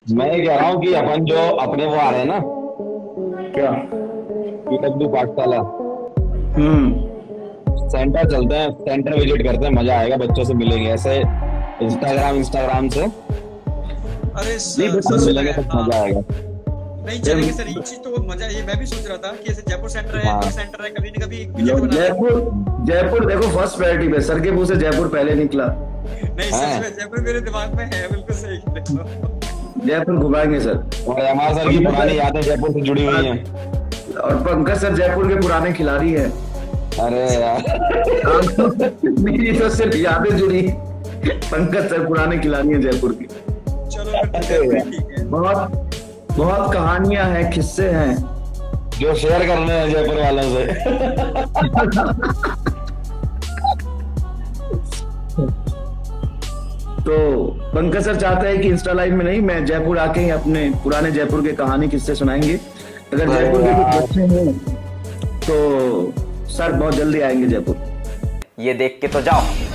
मैं ये कह रहा हूँ कि अपन जो अपने वो आ रहे हैं ना, क्या? पीडब्ल्यू पाठशाला, हम्म। सेंटर चलते हैं, सेंटर विजिट करते हैं, मजा आएगा, बच्चों से मिलेंगे ऐसे। इंस्टाग्राम इंस्टाग्राम से अरे नहीं अपन सच में। मिलेंगे तो हाँ, मजा आएगा। नहीं चलेंगे सर, ये चीज तो बहुत मजा है। ये मैं भी सोच रहा था कि ऐसे जयपुर सेंटर है, हाँ इंदौर सेंटर है, कभी ना कभी एक विजिट बनाते हैं। जयपुर, जयपुर देखो फर्स्ट प्रायोरिटी पे, सर के मुंह से जयपुर पहले निकला। नहीं सच है। में जयपुर मेरे दिमाग में है, बिल्कुल सही देखो। जयपुर घुमाएंगे सर। और हमारे सर की पंकज पुरानी यादें जयपुर से जुड़ी हुई सर, हैं। और पंकज सर जयपुर के पुराने खिलाड़ी हैं। अरे यार। मेरी तो सिर्फ यादें जुड़ी। पंकज सर पुराने खिलाड़ी हैं जयपुर के। चलो फिर तो अरे जयपुर ही यार, ठीक है। बहुत बहुत कहानियां हैं, किस्से हैं। जो शेयर करने हैं जयपुर वालों से। तो पंकज सर चाहते हैं कि इंस्टा लाइव में नहीं, मैं जयपुर आके ही अपने पुराने जयपुर के कहानी किस्से सुनाएंगे। अगर अरे जयपुर के कुछ यार, बच्चे हैं तो सर बहुत जल्दी आएंगे जयपुर। ये देख के तो जाओ।